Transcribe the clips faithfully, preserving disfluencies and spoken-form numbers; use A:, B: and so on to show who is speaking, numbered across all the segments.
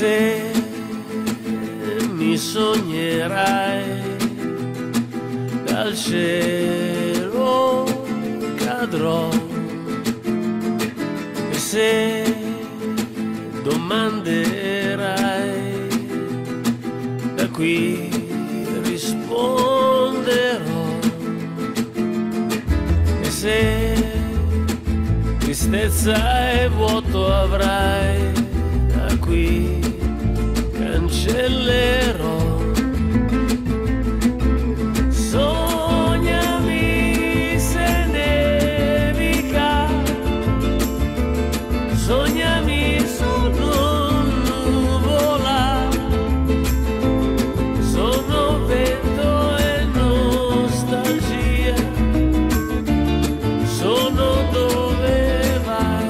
A: se mi sognerai dal cielo cadrò, e se domanderai da qui risponderò, e se tristezza e vuoto avrai da qui cancellerò. Sognami se nevica, sognami su nuvola, sono vento e nostalgia, sono dove vai.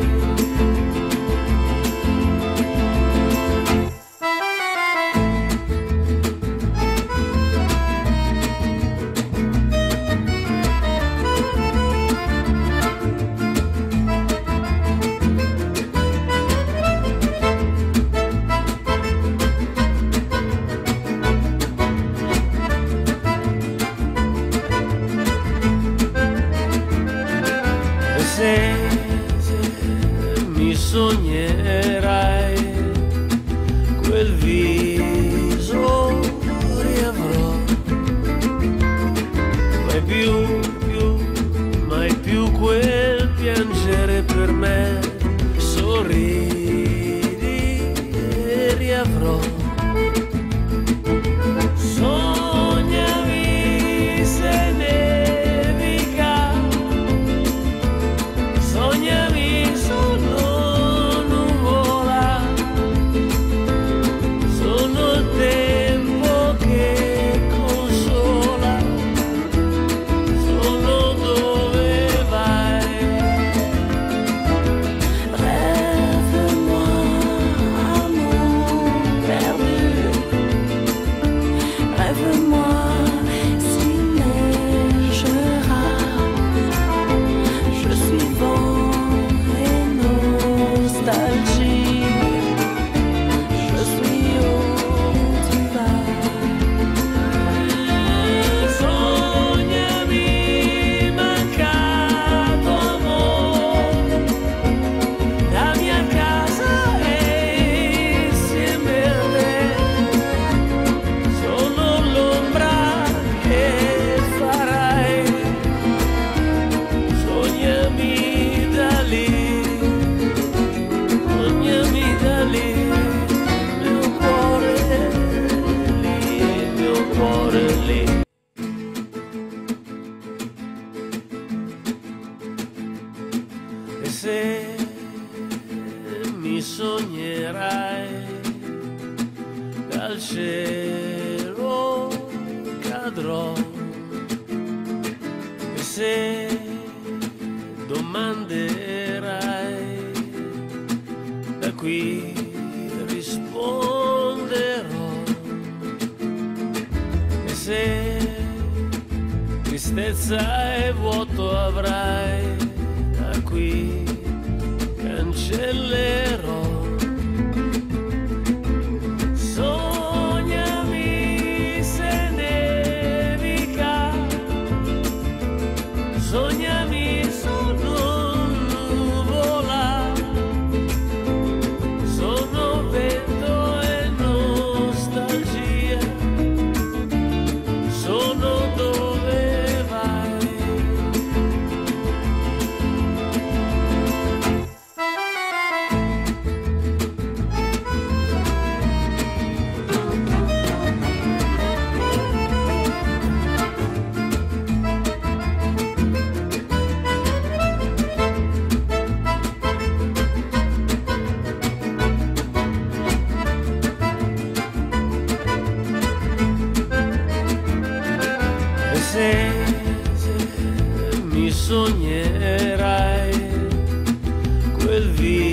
A: Se mi sognerai quel viso riavrò, mai più, più, mai più quel piangere per me, sorridi e riavrò. Sognami se nevica, sognami solo nuvola, sono il tempo che consola, sono dove vai. Rêve-moi, amour perdu, rêve-moi s'il neigera, je suis vent et nostalgie, je suis où tu vas. Sognami mancato amore, la mia casa è insieme a te, sono l'ombra che farai. Sognami da lì, sognami da lì, mio cuore lì, mio cuore lì. E se mi sognerai dal cielo cadrò, e se domanderai da qui risponderò, e se tristezza e vuoto avrai da qui cancellerò. Sognami se nevica, sognami su nuvola, sono vento e nostalgia, sono dove vai. E se mi sognerai quel viso